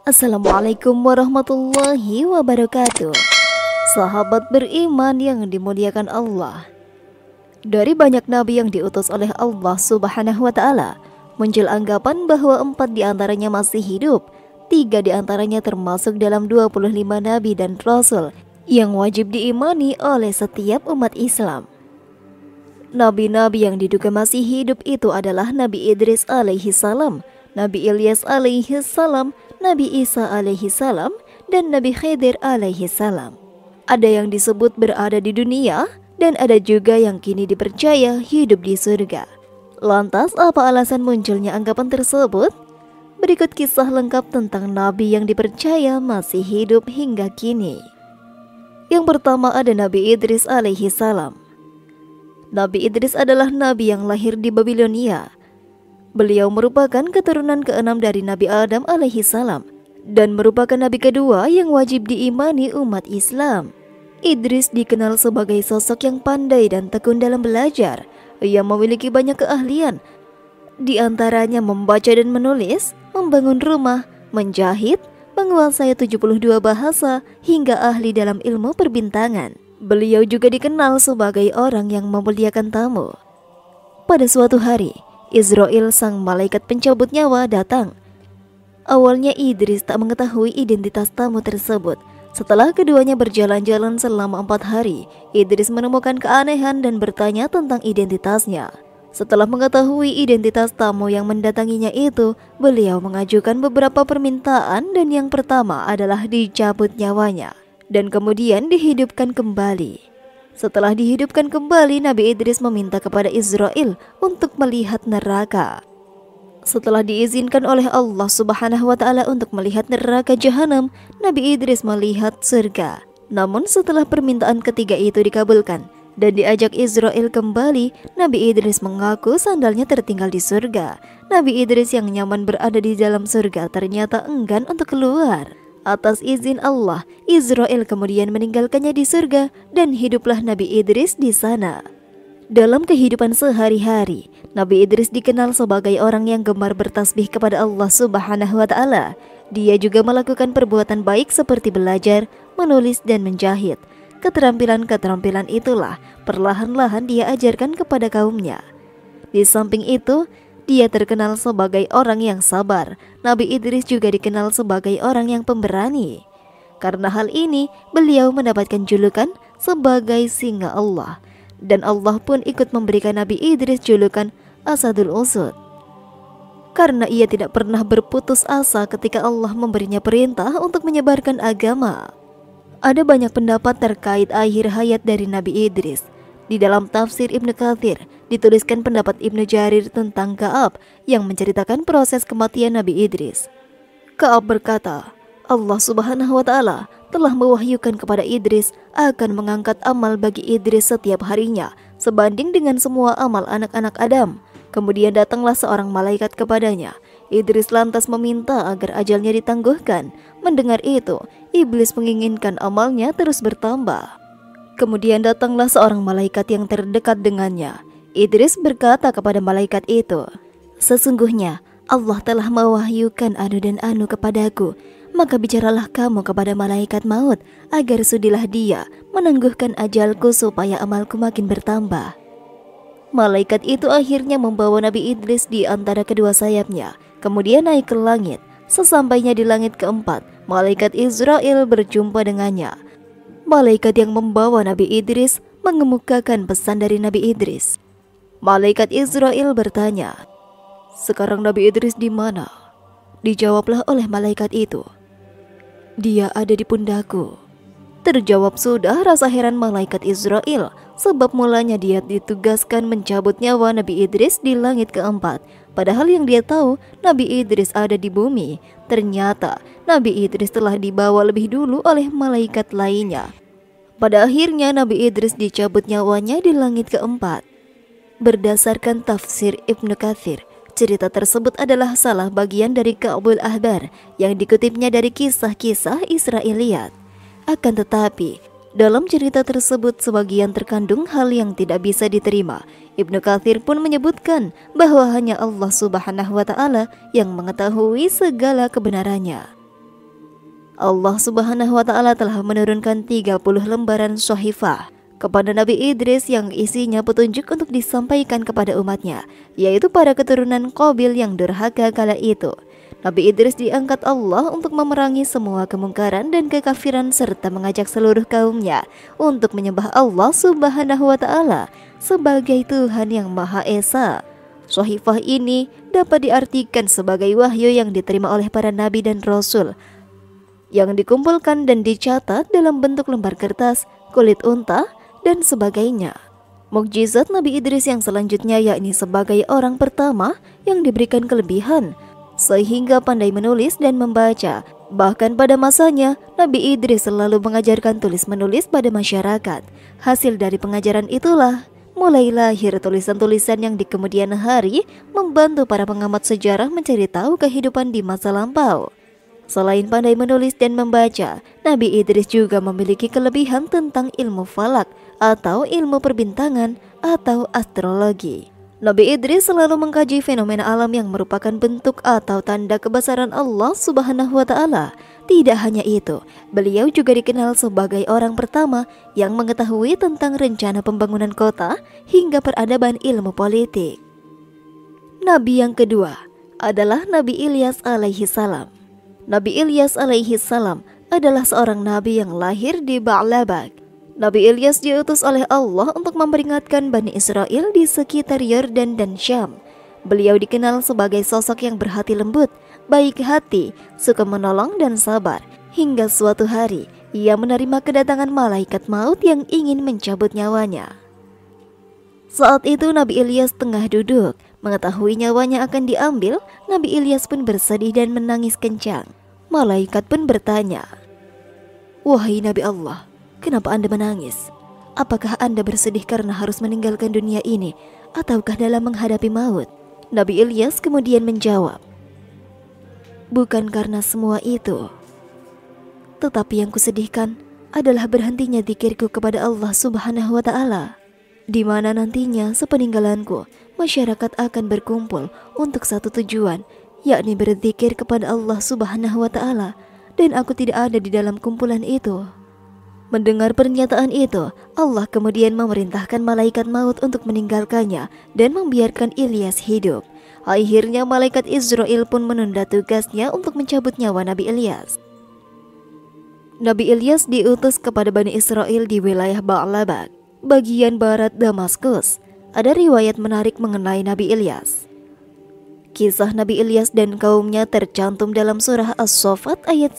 Assalamualaikum warahmatullahi wabarakatuh. Sahabat beriman yang dimuliakan Allah, dari banyak nabi yang diutus oleh Allah Subhanahu wa Ta'ala, muncul anggapan bahwa 4 diantaranya masih hidup. 3 diantaranya termasuk dalam 25 nabi dan rasul yang wajib diimani oleh setiap umat Islam. Nabi-nabi yang diduga masih hidup itu adalah Nabi Idris alaihi salam, Nabi Ilyas alaihi salam, Nabi Isa alaihi salam, dan Nabi Khidir alaihi salam. Ada yang disebut berada di dunia, dan ada juga yang kini dipercaya hidup di surga. Lantas apa alasan munculnya anggapan tersebut? Berikut kisah lengkap tentang nabi yang dipercaya masih hidup hingga kini. Yang pertama ada Nabi Idris alaihi salam. Nabi Idris adalah nabi yang lahir di Babilonia. Beliau merupakan keturunan ke-6 dari Nabi Adam alaihi salam dan merupakan nabi kedua yang wajib diimani umat Islam. Idris dikenal sebagai sosok yang pandai dan tekun dalam belajar. Ia memiliki banyak keahlian, di antaranya membaca dan menulis, membangun rumah, menjahit, menguasai 72 bahasa, hingga ahli dalam ilmu perbintangan. Beliau juga dikenal sebagai orang yang memuliakan tamu. Pada suatu hari, Israel sang malaikat pencabut nyawa datang. Awalnya Idris tak mengetahui identitas tamu tersebut. Setelah keduanya berjalan-jalan selama 4 hari, Idris menemukan keanehan dan bertanya tentang identitasnya. Setelah mengetahui identitas tamu yang mendatanginya itu, beliau mengajukan beberapa permintaan dan yang pertama adalah dicabut nyawanya dan kemudian dihidupkan kembali. Setelah dihidupkan kembali, Nabi Idris meminta kepada Israel untuk melihat neraka. Setelah diizinkan oleh Allah Subhanahu wa Ta'ala untuk melihat neraka Jahanam, Nabi Idris melihat surga. Namun setelah permintaan ketiga itu dikabulkan dan diajak Israel kembali, Nabi Idris mengaku sandalnya tertinggal di surga. Nabi Idris yang nyaman berada di dalam surga ternyata enggan untuk keluar. Atas izin Allah, Israel kemudian meninggalkannya di surga dan hiduplah Nabi Idris di sana. Dalam kehidupan sehari-hari, Nabi Idris dikenal sebagai orang yang gemar bertasbih kepada Allah Subhanahu wa Ta'ala. Dia juga melakukan perbuatan baik seperti belajar, menulis, dan menjahit. Keterampilan-keterampilan itulah perlahan-lahan dia ajarkan kepada kaumnya. Di samping itu, dia terkenal sebagai orang yang sabar. Nabi Idris juga dikenal sebagai orang yang pemberani. Karena hal ini, beliau mendapatkan julukan sebagai singa Allah. Dan Allah pun ikut memberikan Nabi Idris julukan Asadul Usud. Karena ia tidak pernah berputus asa ketika Allah memberinya perintah untuk menyebarkan agama. Ada banyak pendapat terkait akhir hayat dari Nabi Idris. Di dalam tafsir Ibnu Katsir dituliskan pendapat Ibnu Jarir tentang Ka'ab yang menceritakan proses kematian Nabi Idris. Ka'ab berkata, Allah Subhanahu wa Ta'ala telah mewahyukan kepada Idris akan mengangkat amal bagi Idris setiap harinya sebanding dengan semua amal anak-anak Adam. Kemudian datanglah seorang malaikat kepadanya. Idris lantas meminta agar ajalnya ditangguhkan. Mendengar itu, iblis menginginkan amalnya terus bertambah. Kemudian datanglah seorang malaikat yang terdekat dengannya. Idris berkata kepada malaikat itu, sesungguhnya Allah telah mewahyukan anu dan anu kepadaku. Maka bicaralah kamu kepada malaikat maut agar sudilah dia menangguhkan ajalku supaya amalku makin bertambah. Malaikat itu akhirnya membawa Nabi Idris di antara kedua sayapnya, kemudian naik ke langit. Sesampainya di langit keempat, malaikat Israel berjumpa dengannya. Malaikat yang membawa Nabi Idris mengemukakan pesan dari Nabi Idris. Malaikat Israel bertanya, sekarang Nabi Idris di mana? Dijawablah oleh malaikat itu, dia ada di pundakku. Terjawab sudah rasa heran malaikat Israel, sebab mulanya dia ditugaskan mencabut nyawa Nabi Idris di langit keempat. Padahal yang dia tahu Nabi Idris ada di bumi. Ternyata Nabi Idris telah dibawa lebih dulu oleh malaikat lainnya. Pada akhirnya Nabi Idris dicabut nyawanya di langit keempat. Berdasarkan tafsir Ibnu Katsir, cerita tersebut adalah salah bagian dari Ka'bul Ahbar yang dikutipnya dari kisah-kisah Israiliyat. Akan tetapi, dalam cerita tersebut sebagian terkandung hal yang tidak bisa diterima. Ibnu Katsir pun menyebutkan bahwa hanya Allah Subhanahu wa Ta'ala yang mengetahui segala kebenarannya. Allah Subhanahu wa Ta'ala telah menurunkan 30 lembaran Shahifah kepada Nabi Idris yang isinya petunjuk untuk disampaikan kepada umatnya, yaitu para keturunan Qabil yang durhaka kala itu. Nabi Idris diangkat Allah untuk memerangi semua kemungkaran dan kekafiran serta mengajak seluruh kaumnya untuk menyembah Allah Subhanahu wa Ta'ala sebagai Tuhan yang Maha Esa. Shahifah ini dapat diartikan sebagai wahyu yang diterima oleh para nabi dan rasul, yang dikumpulkan dan dicatat dalam bentuk lembar kertas, kulit unta, dan sebagainya. Mukjizat Nabi Idris yang selanjutnya yakni sebagai orang pertama yang diberikan kelebihan sehingga pandai menulis dan membaca. Bahkan pada masanya, Nabi Idris selalu mengajarkan tulis-menulis pada masyarakat. Hasil dari pengajaran itulah mulai lahir tulisan-tulisan yang di kemudian hari membantu para pengamat sejarah mencari tahu kehidupan di masa lampau. Selain pandai menulis dan membaca, Nabi Idris juga memiliki kelebihan tentang ilmu falak atau ilmu perbintangan atau astrologi. Nabi Idris selalu mengkaji fenomena alam yang merupakan bentuk atau tanda kebesaran Allah Subhanahu wa Ta'ala. Tidak hanya itu, beliau juga dikenal sebagai orang pertama yang mengetahui tentang rencana pembangunan kota hingga peradaban ilmu politik. Nabi yang kedua adalah Nabi Ilyas alaihi salam. Nabi Ilyas alaihi salam adalah seorang nabi yang lahir di Ba'labak. Nabi Ilyas diutus oleh Allah untuk memperingatkan Bani Israel di sekitar Yordan dan Syam. Beliau dikenal sebagai sosok yang berhati lembut, baik hati, suka menolong dan sabar. Hingga suatu hari, ia menerima kedatangan malaikat maut yang ingin mencabut nyawanya. Saat itu Nabi Ilyas tengah duduk, mengetahui nyawanya akan diambil. Nabi Ilyas pun bersedih dan menangis kencang. Malaikat pun bertanya, "Wahai Nabi Allah, kenapa Anda menangis? Apakah Anda bersedih karena harus meninggalkan dunia ini, ataukah dalam menghadapi maut?" Nabi Ilyas kemudian menjawab, "Bukan karena semua itu. Tetapi yang kusedihkan adalah berhentinya zikirku kepada Allah Subhanahu wa Ta'ala, di mana nantinya sepeninggalanku masyarakat akan berkumpul untuk satu tujuan, yakni berzikir kepada Allah Subhanahu wa Ta'ala, dan aku tidak ada di dalam kumpulan itu." Mendengar pernyataan itu, Allah kemudian memerintahkan malaikat maut untuk meninggalkannya dan membiarkan Ilyas hidup. Akhirnya malaikat Israel pun menunda tugasnya untuk mencabut nyawa Nabi Ilyas. Nabi Ilyas diutus kepada Bani Israel di wilayah Ba'labak, bagian barat Damaskus. Ada riwayat menarik mengenai Nabi Ilyas. Kisah Nabi Ilyas dan kaumnya tercantum dalam surah As-Saffat ayat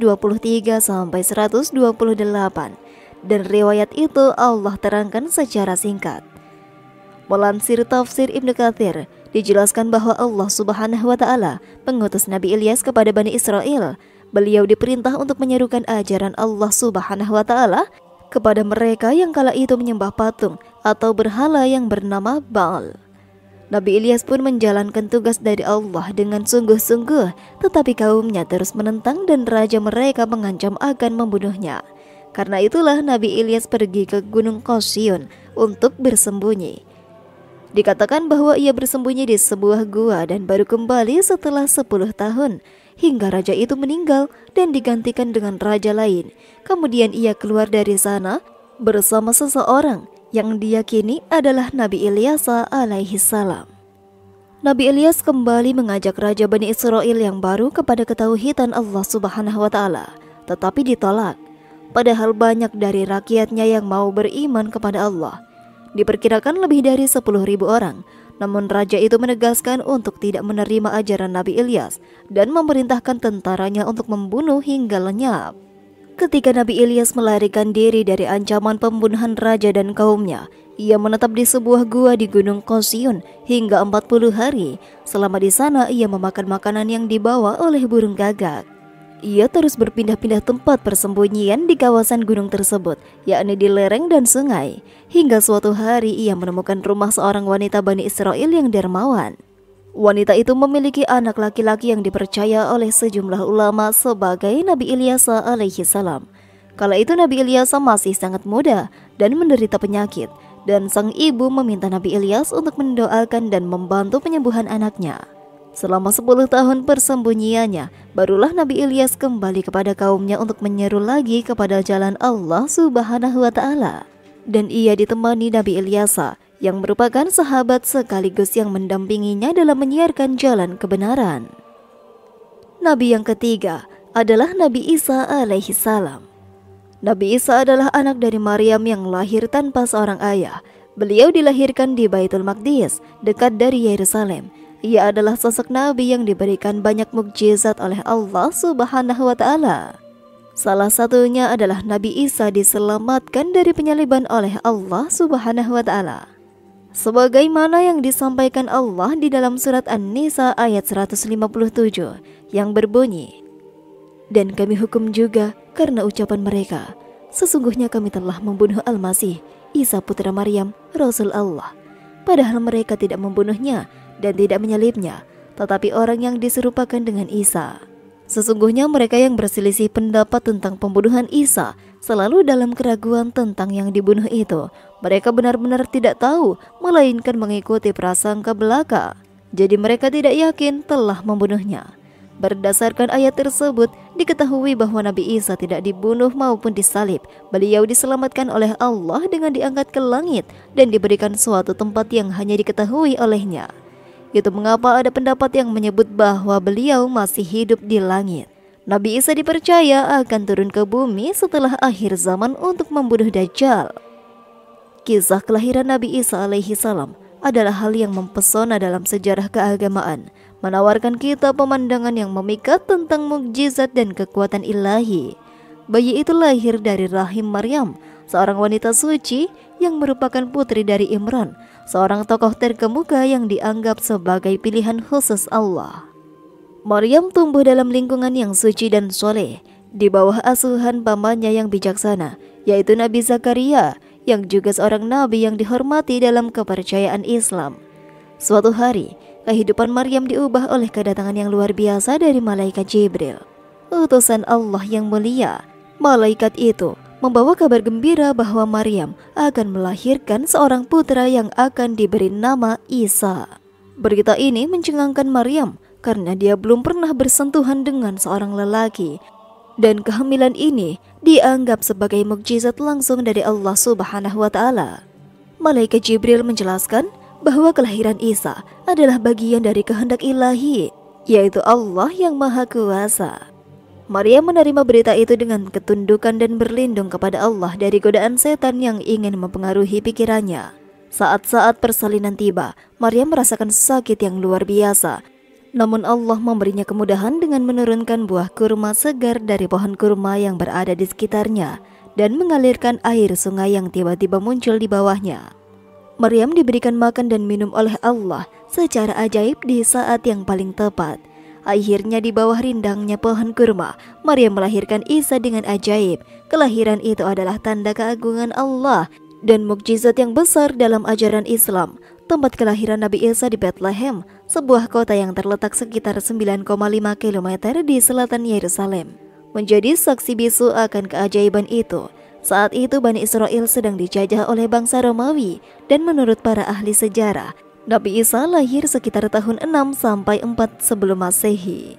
123-128, dan riwayat itu Allah terangkan secara singkat. Melansir tafsir Ibnu Katsir, dijelaskan bahwa Allah Subhanahu wa Ta'ala mengutus Nabi Ilyas kepada Bani Israel. Beliau diperintah untuk menyerukan ajaran Allah Subhanahu wa Ta'ala kepada mereka yang kala itu menyembah patung atau berhala yang bernama Baal. Nabi Ilyas pun menjalankan tugas dari Allah dengan sungguh-sungguh, tetapi kaumnya terus menentang dan raja mereka mengancam akan membunuhnya. Karena itulah Nabi Ilyas pergi ke Gunung Qasyun untuk bersembunyi. Dikatakan bahwa ia bersembunyi di sebuah gua dan baru kembali setelah 10 tahun, hingga raja itu meninggal dan digantikan dengan raja lain. Kemudian ia keluar dari sana bersama seseorang yang diyakini adalah Nabi Ilyas alaihi salam. Nabi Ilyas kembali mengajak raja Bani Israel yang baru kepada ketauhidan Allah Subhanahu wa Ta'ala, tetapi ditolak. Padahal banyak dari rakyatnya yang mau beriman kepada Allah. Diperkirakan lebih dari 10.000 orang. Namun raja itu menegaskan untuk tidak menerima ajaran Nabi Ilyas dan memerintahkan tentaranya untuk membunuh hingga lenyap. Ketika Nabi Ilyas melarikan diri dari ancaman pembunuhan raja dan kaumnya, ia menetap di sebuah gua di Gunung Qasyun hingga 40 hari. Selama di sana ia memakan makanan yang dibawa oleh burung gagak. Ia terus berpindah-pindah tempat persembunyian di kawasan gunung tersebut, yakni di lereng dan sungai. Hingga suatu hari ia menemukan rumah seorang wanita Bani Israel yang dermawan. Wanita itu memiliki anak laki-laki yang dipercaya oleh sejumlah ulama sebagai Nabi Ilyas alaihi salam. Kala itu Nabi Ilyas masih sangat muda dan menderita penyakit, dan sang ibu meminta Nabi Ilyas untuk mendoakan dan membantu penyembuhan anaknya. Selama 10 tahun persembunyiannya, barulah Nabi Ilyas kembali kepada kaumnya untuk menyeru lagi kepada jalan Allah Subhanahu wa Ta'ala. Dan ia ditemani Nabi Ilyasa, yang merupakan sahabat sekaligus yang mendampinginya dalam menyiarkan jalan kebenaran. Nabi yang ketiga adalah Nabi Isa alaihi salam. Nabi Isa adalah anak dari Maryam yang lahir tanpa seorang ayah. Beliau dilahirkan di Baitul Maqdis, dekat dari Yerusalem. Ia adalah sosok Nabi yang diberikan banyak mukjizat oleh Allah Subhanahu wa Ta'ala. Salah satunya adalah Nabi Isa diselamatkan dari penyaliban oleh Allah Subhanahu wa Ta'ala. Sebagaimana yang disampaikan Allah di dalam surat An-Nisa ayat 157 yang berbunyi, "Dan kami hukum juga karena ucapan mereka, sesungguhnya kami telah membunuh Al-Masih, Isa putra Maryam, Rasul Allah. Padahal mereka tidak membunuhnya dan tidak menyalibnya, tetapi orang yang diserupakan dengan Isa. Sesungguhnya mereka yang berselisih pendapat tentang pembunuhan Isa selalu dalam keraguan tentang yang dibunuh itu. Mereka benar-benar tidak tahu, melainkan mengikuti prasangka belaka. Jadi mereka tidak yakin telah membunuhnya." Berdasarkan ayat tersebut, diketahui bahwa Nabi Isa tidak dibunuh maupun disalib. Beliau diselamatkan oleh Allah dengan diangkat ke langit dan diberikan suatu tempat yang hanya diketahui olehnya. Itu mengapa ada pendapat yang menyebut bahwa beliau masih hidup di langit. Nabi Isa dipercaya akan turun ke bumi setelah akhir zaman untuk membunuh Dajjal. Kisah kelahiran Nabi Isa alaihi salam adalah hal yang mempesona dalam sejarah keagamaan, menawarkan kita pemandangan yang memikat tentang mukjizat dan kekuatan ilahi. Bayi itu lahir dari rahim Maryam, seorang wanita suci yang merupakan putri dari Imran, seorang tokoh terkemuka yang dianggap sebagai pilihan khusus Allah. Maryam tumbuh dalam lingkungan yang suci dan soleh, di bawah asuhan pamannya yang bijaksana, yaitu Nabi Zakaria, yang juga seorang nabi yang dihormati dalam kepercayaan Islam. Suatu hari, kehidupan Maryam diubah oleh kedatangan yang luar biasa dari malaikat Jibril, utusan Allah yang mulia. Malaikat itu membawa kabar gembira bahwa Maryam akan melahirkan seorang putra yang akan diberi nama Isa. Berita ini mencengangkan Maryam karena dia belum pernah bersentuhan dengan seorang lelaki, dan kehamilan ini dianggap sebagai mukjizat langsung dari Allah Subhanahu wa Ta'ala. Malaikat Jibril menjelaskan bahwa kelahiran Isa adalah bagian dari kehendak ilahi, yaitu Allah yang Maha Kuasa. Maryam menerima berita itu dengan ketundukan dan berlindung kepada Allah dari godaan setan yang ingin mempengaruhi pikirannya. Saat-saat persalinan tiba, Maryam merasakan sakit yang luar biasa. Namun Allah memberinya kemudahan dengan menurunkan buah kurma segar dari pohon kurma yang berada di sekitarnya dan mengalirkan air sungai yang tiba-tiba muncul di bawahnya. Maryam diberikan makan dan minum oleh Allah secara ajaib di saat yang paling tepat. Akhirnya di bawah rindangnya pohon kurma, Maryam melahirkan Isa dengan ajaib. Kelahiran itu adalah tanda keagungan Allah dan mukjizat yang besar dalam ajaran Islam. Tempat kelahiran Nabi Isa di Bethlehem, sebuah kota yang terletak sekitar 9,5 km di selatan Yerusalem, menjadi saksi bisu akan keajaiban itu. Saat itu Bani Israel sedang dijajah oleh bangsa Romawi, dan menurut para ahli sejarah, Nabi Isa lahir sekitar tahun 6 sampai 4 sebelum Masehi.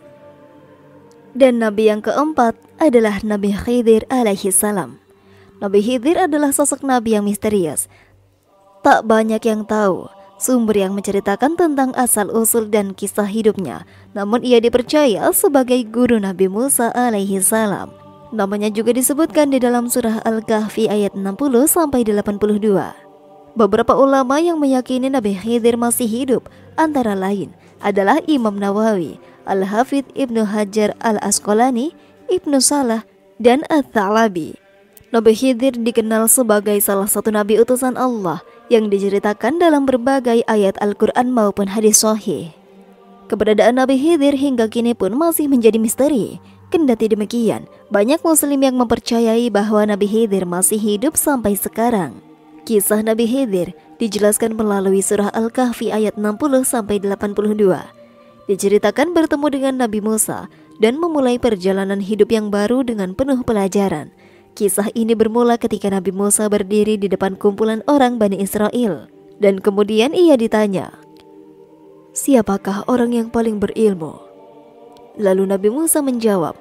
Dan Nabi yang keempat adalah Nabi Khidir alaihi salam. Nabi Khidir adalah sosok Nabi yang misterius. Tak banyak yang tahu sumber yang menceritakan tentang asal-usul dan kisah hidupnya, namun ia dipercaya sebagai guru Nabi Musa alaihi salam. Namanya juga disebutkan di dalam surah Al-Kahfi ayat 60-82. Beberapa ulama yang meyakini Nabi Khidir masih hidup antara lain adalah Imam Nawawi, Al-Hafidh Ibnu Hajar Al-Asqalani, Ibnu Salah, dan At-Thalabi. Nabi Khidir dikenal sebagai salah satu nabi utusan Allah yang diceritakan dalam berbagai ayat Al-Quran maupun hadis sahih. Keberadaan Nabi Khidir hingga kini pun masih menjadi misteri. Kendati demikian, banyak muslim yang mempercayai bahwa Nabi Khidir masih hidup sampai sekarang. Kisah Nabi Khidir dijelaskan melalui surah Al-Kahfi ayat 60-82. Diceritakan bertemu dengan Nabi Musa dan memulai perjalanan hidup yang baru dengan penuh pelajaran. Kisah ini bermula ketika Nabi Musa berdiri di depan kumpulan orang Bani Israel, dan kemudian ia ditanya, "Siapakah orang yang paling berilmu?" Lalu Nabi Musa menjawab,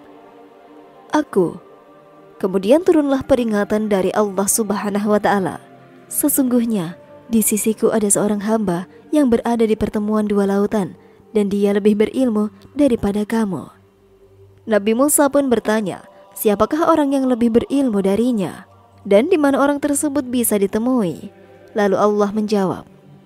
"Aku." Kemudian turunlah peringatan dari Allah Subhanahu wa Ta'ala, "Sesungguhnya di sisiku ada seorang hamba yang berada di pertemuan dua lautan, dan dia lebih berilmu daripada kamu." Nabi Musa pun bertanya, "Siapakah orang yang lebih berilmu darinya? Dan di mana orang tersebut bisa ditemui?" Lalu Allah menjawab,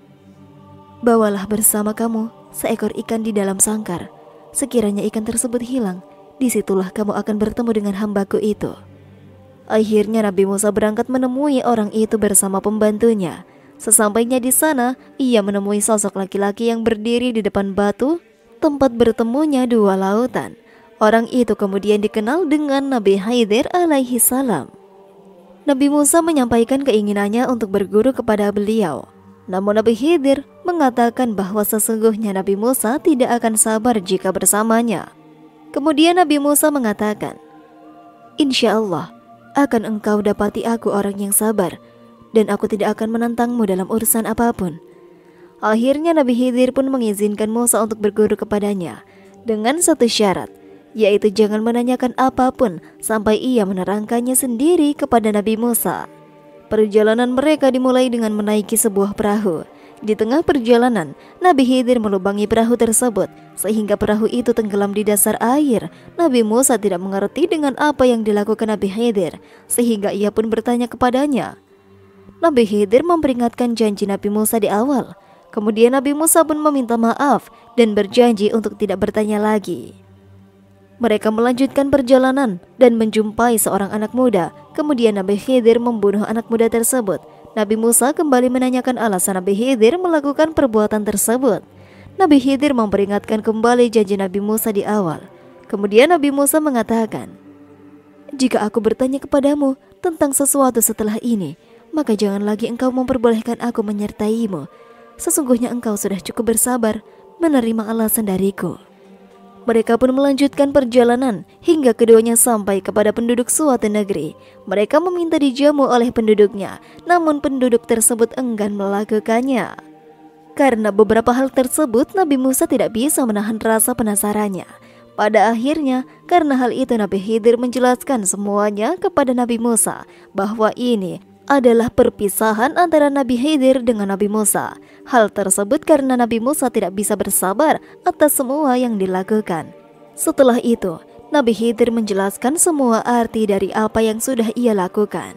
"Bawalah bersama kamu seekor ikan di dalam sangkar. Sekiranya ikan tersebut hilang, disitulah kamu akan bertemu dengan hambaku itu." Akhirnya Nabi Musa berangkat menemui orang itu bersama pembantunya. Sesampainya di sana, ia menemui sosok laki-laki yang berdiri di depan batu tempat bertemunya dua lautan. Orang itu kemudian dikenal dengan Nabi Khidir alaihi salam. Nabi Musa menyampaikan keinginannya untuk berguru kepada beliau. Namun Nabi Khidir mengatakan bahwa sesungguhnya Nabi Musa tidak akan sabar jika bersamanya. Kemudian Nabi Musa mengatakan, "Insya Allah akan engkau dapati aku orang yang sabar, dan aku tidak akan menantangmu dalam urusan apapun." Akhirnya Nabi Khidir pun mengizinkan Musa untuk berguru kepadanya dengan satu syarat, yaitu jangan menanyakan apapun sampai ia menerangkannya sendiri kepada Nabi Musa. Perjalanan mereka dimulai dengan menaiki sebuah perahu. Di tengah perjalanan, Nabi Khidir melubangi perahu tersebut sehingga perahu itu tenggelam di dasar air. Nabi Musa tidak mengerti dengan apa yang dilakukan Nabi Khidir, sehingga ia pun bertanya kepadanya. Nabi Khidir memperingatkan janji Nabi Musa di awal. Kemudian Nabi Musa pun meminta maaf dan berjanji untuk tidak bertanya lagi. Mereka melanjutkan perjalanan dan menjumpai seorang anak muda. Kemudian Nabi Khidir membunuh anak muda tersebut. Nabi Musa kembali menanyakan alasan Nabi Khidir melakukan perbuatan tersebut. Nabi Khidir memperingatkan kembali janji Nabi Musa di awal. Kemudian Nabi Musa mengatakan, "Jika aku bertanya kepadamu tentang sesuatu setelah ini, maka jangan lagi engkau memperbolehkan aku menyertaimu. Sesungguhnya engkau sudah cukup bersabar menerima alasan dariku." Mereka pun melanjutkan perjalanan hingga keduanya sampai kepada penduduk suatu negeri. Mereka meminta dijamu oleh penduduknya, namun penduduk tersebut enggan melakukannya. Karena beberapa hal tersebut, Nabi Musa tidak bisa menahan rasa penasarannya. Pada akhirnya, karena hal itu Nabi Khidir menjelaskan semuanya kepada Nabi Musa bahwa ini adalah perpisahan antara Nabi Khidir dengan Nabi Musa. Hal tersebut karena Nabi Musa tidak bisa bersabar atas semua yang dilakukan. Setelah itu, Nabi Khidir menjelaskan semua arti dari apa yang sudah ia lakukan.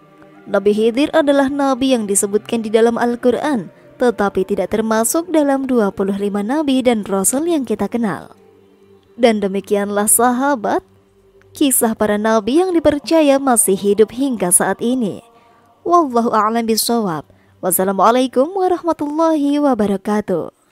Nabi Khidir adalah nabi yang disebutkan di dalam Al-Quran, tetapi tidak termasuk dalam 25 nabi dan rasul yang kita kenal. Dan demikianlah sahabat, kisah para nabi yang dipercaya masih hidup hingga saat ini. Wallahu a'lam bishawab. Wassalamualaikum warahmatullahi wabarakatuh.